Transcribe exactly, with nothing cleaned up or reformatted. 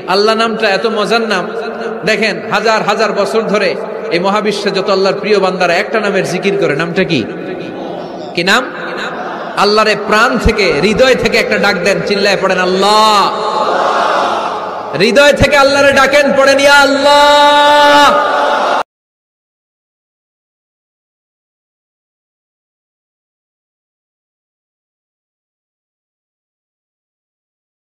আল্লাহ নামটা এত মজার নাম, দেখেন হাজার হাজার বছর ধরে এই মহাবিশ্বে যত আল্লাহর প্রিয় বান্দারা একটা নামের জিকির করে, নামটা কি? কি নাম? আল্লাহরে প্রাণ থেকে হৃদয় থেকে একটা ডাক দেন, চিল্লায় পড়েন আল্লাহ। হৃদয় থেকে আল্লাহরে ডাকেন, পড়েন ইয়া আল্লাহ।